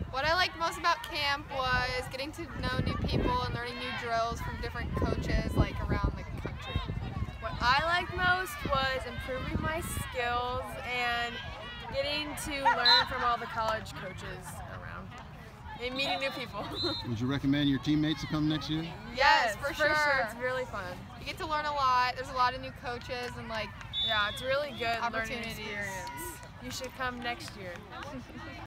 What I liked most about camp was getting to know new people and learning new drills from different coaches like around the country. What I liked most was improving my skills and getting to learn from all the college coaches around and meeting new people. Would you recommend your teammates to come next year? Yes, for sure. It's really fun. You get to learn a lot. There's a lot of new coaches and like yeah, it's really good learning opportunities. experience. You should come next year.